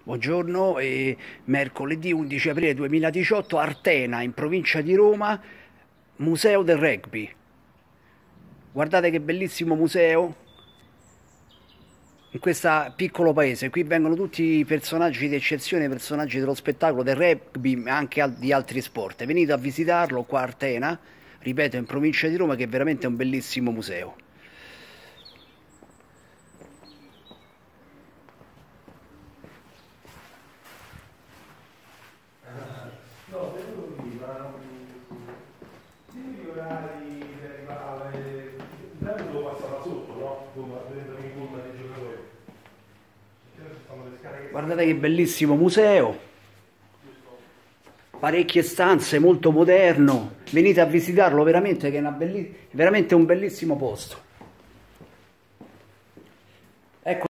Buongiorno, mercoledì 11 aprile 2018, Artena, in provincia di Roma, Museo del Rugby. Guardate che bellissimo museo in questo piccolo paese. Qui vengono tutti i personaggi di eccezione, personaggi dello spettacolo, del rugby, ma anche di altri sport. Venite a visitarlo qua a Artena, ripeto, in provincia di Roma, che è veramente un bellissimo museo. No, vedo qui, ma dimmi gli orari per arrivare. Intanto devo passare da sotto, no? Dove prendono in pullman dei giocatori. Perché ci stanno le scale che Guardate che bellissimo museo, parecchie stanze, molto moderno. Venite a visitarlo veramente, che è veramente un bellissimo posto. Ecco.